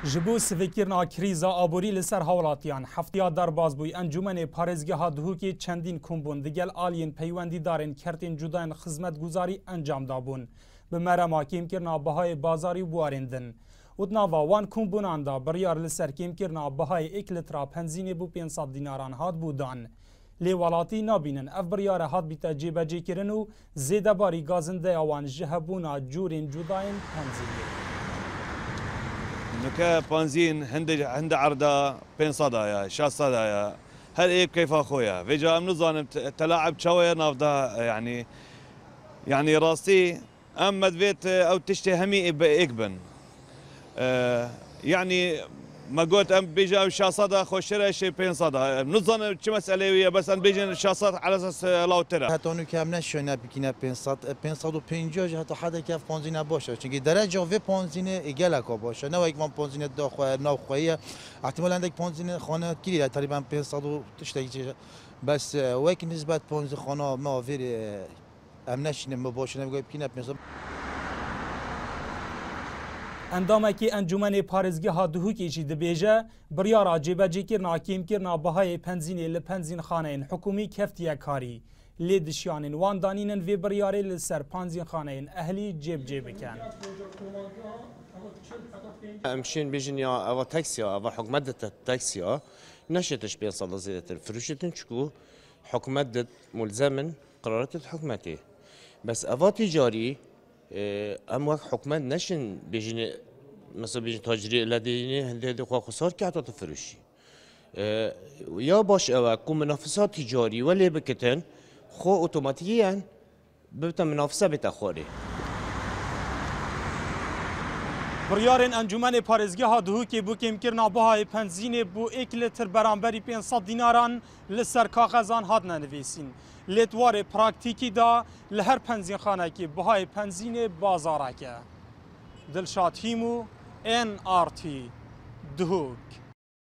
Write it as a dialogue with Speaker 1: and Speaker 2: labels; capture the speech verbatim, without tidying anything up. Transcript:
Speaker 1: جبو سویکرنا کریزا آبوری لسر هولاتیان هفتیا درباز بوی انجمن پارێزگەها دهوکی چندین کومبون دیگل آلین پیوندی دارن کرتین جداین خدمت گزاری انجام دابون به مرما کیم کرنا بهای بازاری بواریندن ودناوا وان کومبونان دا بریار لسر کیم کرنا بهای ایک لترا پنزینی بو پێنسەد دیناران هات بودان لی ولاتی نابینن اف بریار هات بیتا جیبجی کرن و زیده باری گازنده آوان جهبونا جورین جداین پنزینی
Speaker 2: نكا بنزين هند هند عرضة بين صدايا شا صدايا هل ايه كيف اخويا فيجا من ظالم تلاعب شويه نافضه يعني يعني راسي اما بيت او تشتي همي اكبن آه يعني ما قلت ام بيجا او شا صدا خوشره شي بين صدا من ظالم شي مساله ويا بس ان بيجي شاصات على اساس لاو ترى
Speaker 3: حتى انه كامل شويه بكينا پێنسەد پێنسەد و پەنجاه حتی حدا که پنزینه باشه چون درجه و پنزینه ایگلکا باشه نه یک من پنزینه داخل ناخویه احتمال عندك پنزینه خانه کلی تقریبا پێنسەد و تشتي بس ويك نسبه پنزینه خانه ما غير امنش نمباشه نمیگم بكينا پێنسەد
Speaker 1: اندامکی انجمن پارێزگەها دهوکیشی دبیجه بریارا جێبەجێ کرنا کیم کرنا بەهای پەنزینê li penzîn xaneyên hikûmî keftiye karî lê dişyanên wan danînin vê biryarê li ser panzînxaneyên ehlî cêbcê bikin.
Speaker 4: Em şên bêjin ya eva taksiya eva hikûmet dite taksiya neşetiş pênc sed zêdetir firûşetin çikû hikûmet dit mulzemin qeraretê hikûmetê bes eva tîcarî ام وقت حکومت نشن بيجي مثلا بيجي تاجري الذين هندي خو خسار كاتا تفروشي يا باش او كون منافسات تجاري ولا بكتن خو اوتوماتيكيا ببتا منافسه بتاخوري
Speaker 1: بریارên انجمن پارێزگەها dihûkê bû kêmkirina bihayê penzînê bû êk lîtir beramberî pênc dînaran li ser kaxezan hatine nivîsîn. Lê dwarê praktîkî da li her penzînxanekî bihayê penzînê bazarek e. Dilşad Hîmû, N R T, Duhok.